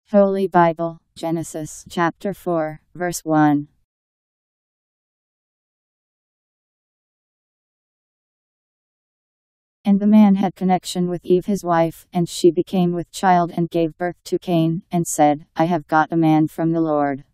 Holy Bible, Genesis chapter 4, verse 1. And the man had connection with Eve his wife, and she became with child and gave birth to Cain, and said, I have got a man from the Lord.